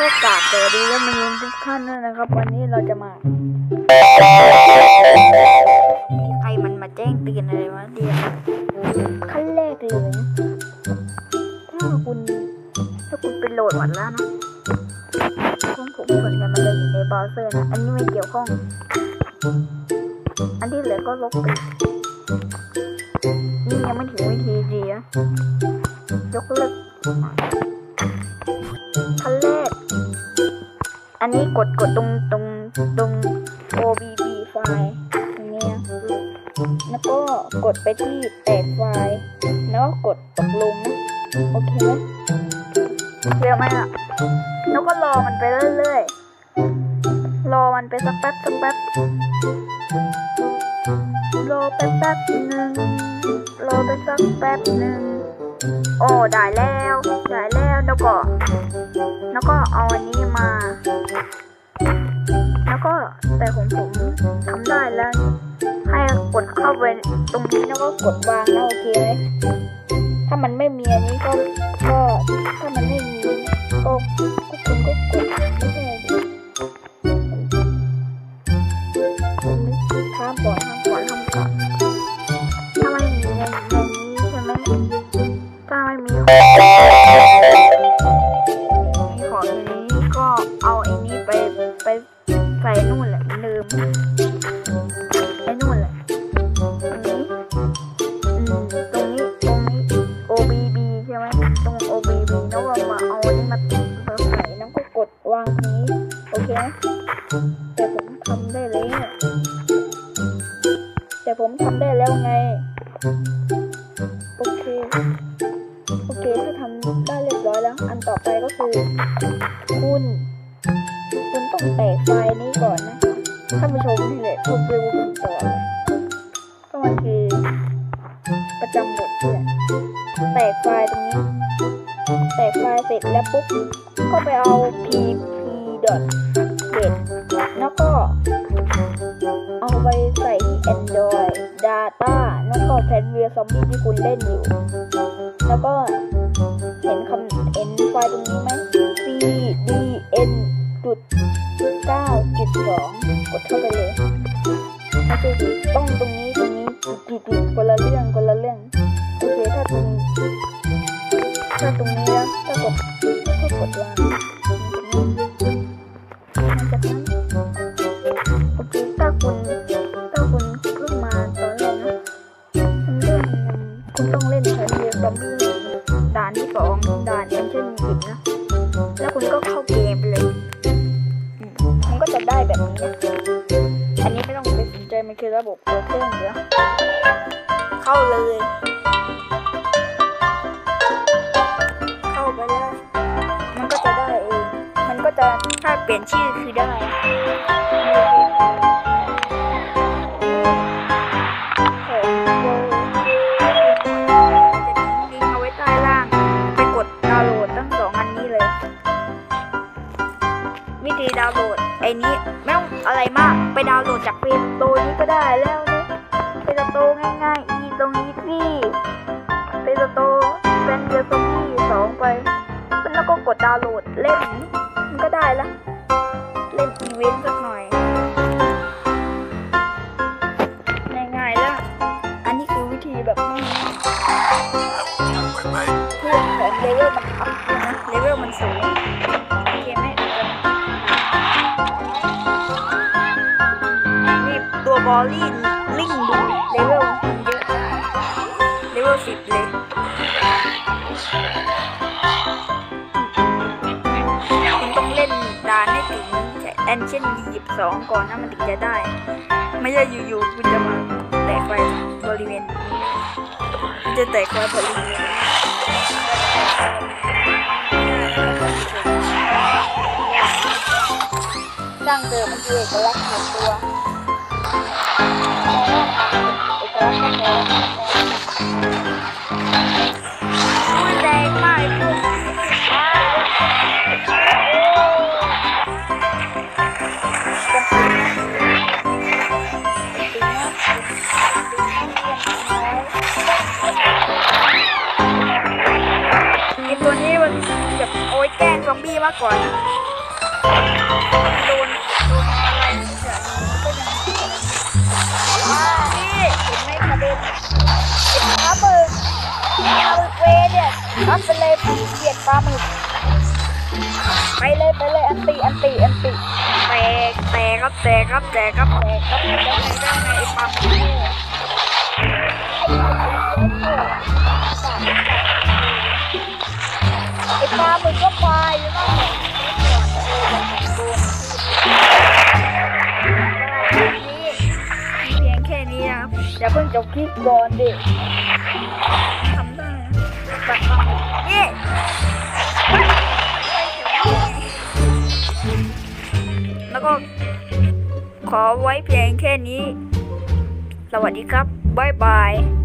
ก็กราบสวัสดีและมายืนทุกท่านด้วยนะครับวันนี้เราจะมามีใครมันมาแจ้งเตือนอะไรวะเดี๋ยวขั้นแรกเลยถ้าคุณไปโหลดหมดแล้วนะของผมส่วนใหญ่มันเลยอยู่ในเบราว์เซอร์นะอันนี้ไม่เกี่ยวข้องอันที่เหลือก็ลบไปนี่ยังไม่ถึงวิธีดีนะยกเลิกขั้นแรกอันนี้กดตรง OBB ไฟล์ตรงนี้แล้วก็กดไปที่แตกไฟล์แล้วก็กดตกลงนะโอเคไหมเร็วไหมล่ะแล้วก็รอมันไปเรื่อยๆรอมันไปสักแป๊บรอไปแป๊บหนึ่งรอไปสักแป๊บหนึ่งโอ้ได้แล้วแล้วก็เอาอันนี้มาแล้วก็แต่ผมทำได้แล้วให้กดเข้าไปตรงนี้แล้วก็กดวางแล้วโอเคไหมถ้ามันไม่มีอันนี้ก็ถ้ามันไม่มีก็คุณก็กดไม่ใช่ห้ามก่อนถ้าไม่มีในนี้ใช่ไหมถ้าไม่มีของอย่างนี้ก็เอาไอ้นี้ไปใส่นู่นแหละลืมไอ้นู่นแหละตรงนี้ OBB ใช่ไหมตรง OBB แล้วก็มาเอาอันนี้มาติดใส่แล้วก็กดวางนี้โอเคไหมแต่ผมทำได้แล้วไงโอเคถ้าทำได้เรียบร้อยแล้วอันต่อไปก็คือคุณต้องแตกไฟล์นี้ก่อนนะท่านผู้ชมนี่แหละทุกวิวคุณต่อก็มันคือประจำบทเนี่ยแตกไฟล์ตรงนี้แตกไฟล์เสร็จแล้วปุ๊บก็ไปเอา pp.get แล้วก็เอาไปใส่ที่ Android Data แล้วก็แพนเวียซอมบี้ที่คุณเล่นอยู่แล้วก็เห็นไฟล์ตรงนี้ไหม cdn.9.2 กดเข้าไปเลยไม่ใช่ดิต้องตรงนี้ติดคนละเรื่องโอเคถ้าตรงนี้แล้วถ้ากดวางจากนั้นโอเคถ้าคุณเพิ่งมาตอนแรกนะคุณต้องเล่นแพนเวียซอมบี้ด่านที่2ด่านแอนเชนยิปนะแล้วคุณก็เข้าเกมไปเลยมันก็จะได้แบบนี้นะอันนี้ไม่ต้องไปสนใจมันคือระบบตัวเครื่องอยู่แล้วเข้าเลยเข้าไปเลยมันก็จะได้เองมันก็จะถ้าเปลี่ยนชื่อคือได้วิธีดาวน์โหลดไอ้นี้ไม่ต้องอะไรมากไปดาวน์โหลดจากเพจโตนี้ก็ได้แล้วนี่เพจโตง่ายๆตรงนี้พี่เพจโตเป็นเดียวซอมบี้2ไปแล้วก็กดดาวน์โหลดเล่นมันก็ได้ละเล่นอีเวนต์สักหน่อยง่ายๆแล้วอันนี้คือวิธีแบบเพื่อของเลเวลมันอัพนะเลเวลมันสูงโอเคไหมตัวบอลลี่ลิงดูเลเวลเยอะเลเวล10เลยคุณต้องเล่นด่านให้ถึงแอนเชน22ก่อนนะมันถึงจะได้ไม่ใช่อยู่ๆคุณจะมาแตกไปบริเวณจะแตกไปบริเวณดั้งเดิมมันคือเอกลักษณ์ของตัวแรงมากพวกตัวนี้มันแบบโอ้ยแกล้งซอมบี้มากกว่าโดนอะไรเฉยก็ยังนี่เห็นไหมกระเด็นไอ้ปลาหมึกเวเนี่ยรับไปเลยเบียดปลาหมึกไปเลยอันติแตกครับได้ไงไอ้ปลาหมึกไอ้ปลาหมึกก็ไปอยู่นั่นเพียงแค่นี้นะครับอย่าเพิ่งจบคลิปก่อนดิทำได้ปัดปลาหมึกนี่แล้วก็ขอไว้เพียงแค่นี้สวัสดีครับบ๊ายบาย